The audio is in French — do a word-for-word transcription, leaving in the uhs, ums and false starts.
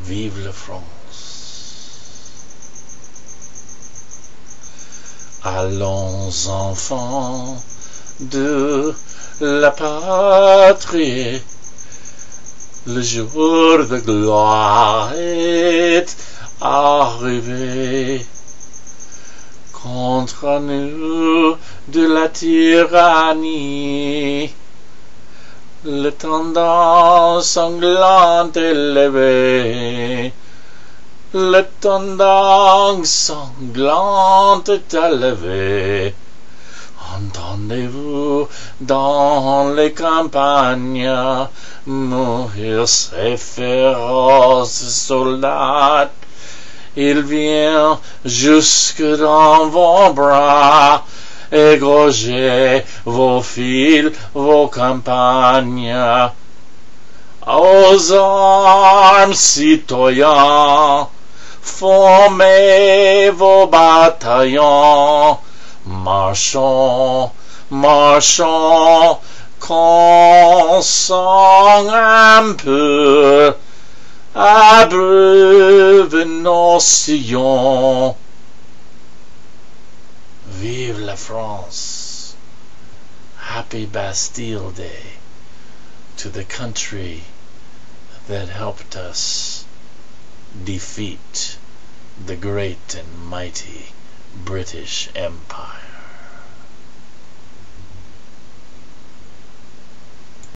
Vive la France. Allons enfants de la patrie, le jour de gloire est arrivé. Contre nous de la tyrannie, le tendon sanglant élevé, le tendon sanglant est élevé. Entendez-vous dans les campagnes mourir ces féroces soldats? Il vient jusque dans vos bras, égorger vos fils, vos campagnes. Aux armes, citoyens, formez vos bataillons. Marchons, marchons, qu'on sent un peu, abreuve nos sillons. Vive la France. Happy Bastille Day to the country that helped us defeat the great and mighty British Empire.